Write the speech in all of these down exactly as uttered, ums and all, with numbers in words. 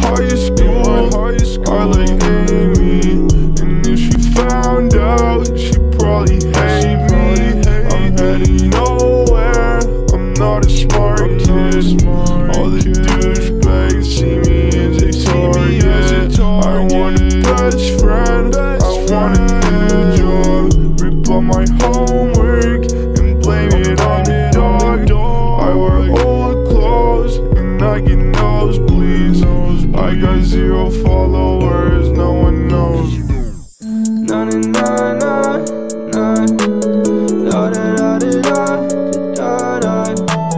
high school, I like Amy, and if she found out, she'd probably hate me. I'm heading nowhere, I'm not a smart kid. All the douchebags see me as a target. I want a best friend, I want a new job. Rip all my homework and blame it on the dog. I wear old clothes and I get nosebleeds. I got zero followers, no one knows. Na na na na na, da da da da da da.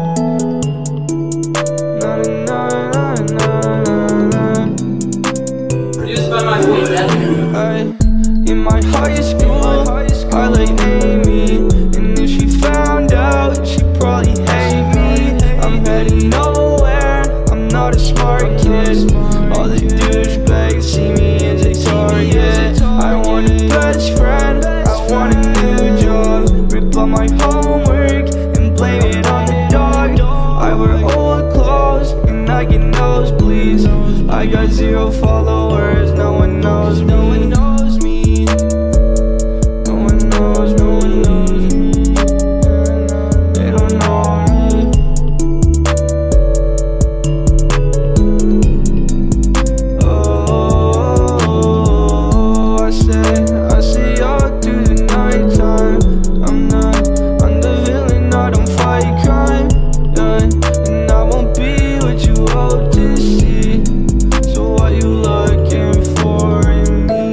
Na na na na na na. Produced by my queen. Hey, in my high school, I like Amy, and if she found out, she'd probably hate me. I'm heading nowhere, I'm not a smart kid. All the douchebags see me as a target. I want a best friend, I want a new job. Rip all my homework and blame it on the dog. I wear old clothes and I get nosebleeds. I got zero followers, no one knows me. No one knows me. No one knows, no one knows me. They don't know me. Oh, I say, I see y'all through the nighttime. I'm not, I'm the villain, I don't fight crime, yeah. And I won't be what you hope to see. So what you looking for in me?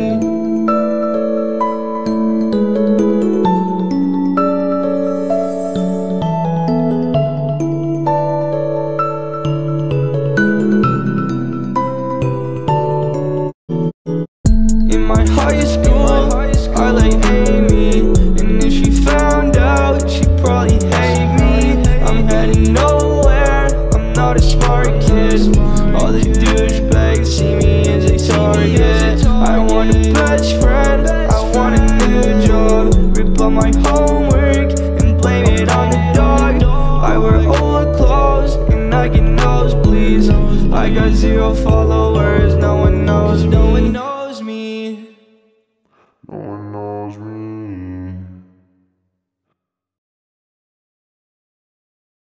In my high school, I like Amy, and if she found out, she'd probably hate me. I'm heading nowhere, I'm not a smart kid. All the douchebags see me as a target. I want a best friend, I want a new job. Rip all my homework and blame it on the dog. I wear old clothes and I get nosebleeds. I got zero followers, no one knows me.